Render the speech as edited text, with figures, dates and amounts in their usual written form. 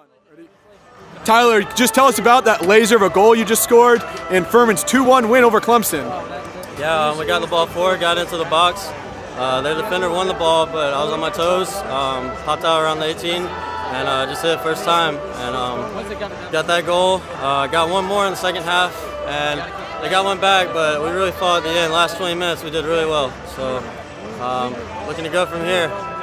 Tyler, just tell us about that laser of a goal you just scored in Furman's 2-1 win over Clemson. Yeah, we got the ball forward, got into the box. Their defender won the ball, but I was on my toes, popped out around the 18, and just hit it first time. And got that goal. Got one more in the second half, and they got one back, but we really fought at the end. Last 20 minutes, we did really well. So looking to go from here.